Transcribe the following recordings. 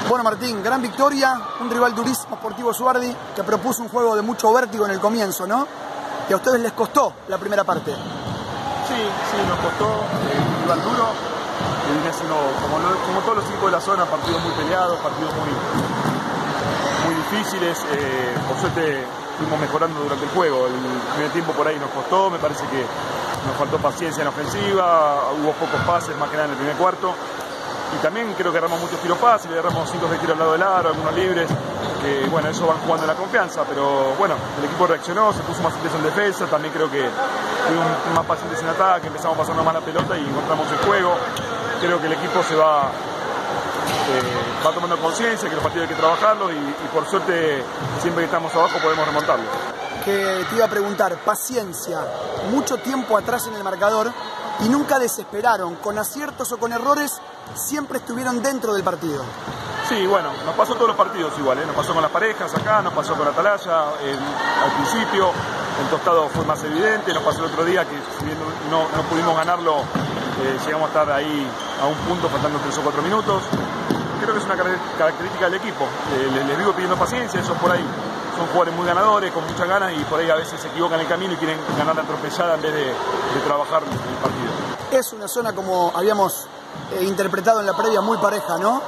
Bueno, Martín, gran victoria, un rival durísimo, Sportivo Suardi, que propuso un juego de mucho vértigo en el comienzo, ¿no? Y a ustedes les costó la primera parte. Sí, nos costó, un rival duro, que viene siendo, como todos los equipos de la zona, partidos muy peleados, partidos muy difíciles. Por suerte fuimos mejorando durante el juego. El primer tiempo por ahí nos costó, me parece que nos faltó paciencia en la ofensiva, hubo pocos pases, más que nada en el primer cuarto. Y también creo que erramos muchos tiros fáciles, erramos 5 de tiro al lado del aro, algunos libres, que bueno, eso van jugando la confianza, pero bueno, el equipo reaccionó, se puso más intenso en defensa, también creo que fuimos más pacientes en ataque, empezamos pasando más la pelota y encontramos el juego. Creo que el equipo se va tomando conciencia, que los partidos hay que trabajarlos y por suerte, siempre que estamos abajo podemos remontarlo. Que te iba a preguntar, paciencia, mucho tiempo atrás en el marcador y nunca desesperaron, con aciertos o con errores, siempre estuvieron dentro del partido. Sí, bueno, nos pasó todos los partidos igual, nos pasó con las parejas acá, nos pasó con Atalaya al principio, el Tostado fue más evidente, nos pasó el otro día que si bien no pudimos ganarlo, llegamos a estar ahí a un punto faltando 3 o 4 minutos. Creo que es una característica del equipo, les vivo pidiendo paciencia, ellos por ahí son jugadores muy ganadores, con muchas ganas y por ahí a veces se equivocan el camino y quieren ganar la atropellada en vez de trabajar el partido. Es una zona, como habíamos interpretado en la previa, muy pareja, ¿no?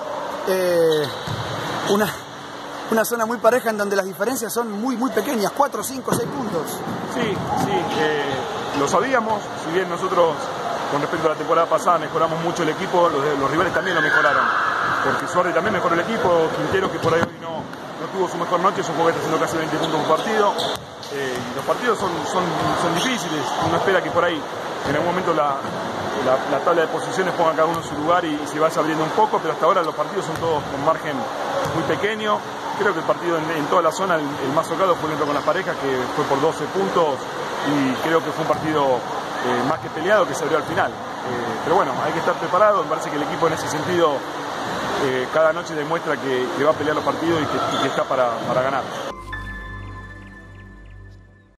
Una zona muy pareja en donde las diferencias son muy pequeñas, 4, 5, 6 puntos. Sí, lo sabíamos, si bien nosotros con respecto a la temporada pasada mejoramos mucho el equipo, los rivales también lo mejoraron, porque Suardi también mejoró el equipo, Quintero, que por ahí hoy no tuvo su mejor noche, es un jugador que está haciendo casi 20 puntos por partido, y los partidos son difíciles, uno espera que por ahí en algún momento la tabla de posiciones ponga cada uno en su lugar y se vaya abriendo un poco, pero hasta ahora los partidos son todos con margen muy pequeño. Creo que el partido en toda la zona, el más tocado fue el con las parejas, que fue por 12 puntos y creo que fue un partido más que peleado, que se abrió al final. Pero bueno, hay que estar preparado, me parece que el equipo en ese sentido cada noche demuestra que va a pelear los partidos y que está para ganar.